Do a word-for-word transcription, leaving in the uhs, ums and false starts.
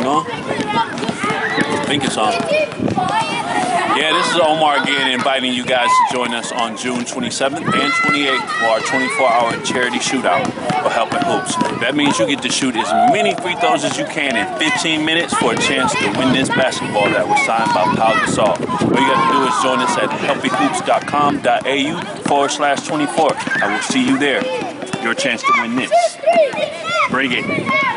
on? I think it's on. Yeah, this is Omar again, inviting you guys to join us on June twenty-seventh and twenty-eighth for our twenty-four hour charity shootout for Helping Hoops. That means you get to shoot as many free throws as you can in fifteen minutes for a chance to win this basketball that was signed by Pau Gasol. All you got to do is join us at healthy hoops dot com dot A U forward slash twenty-four. I will see you there. Your chance to win this. Bring it.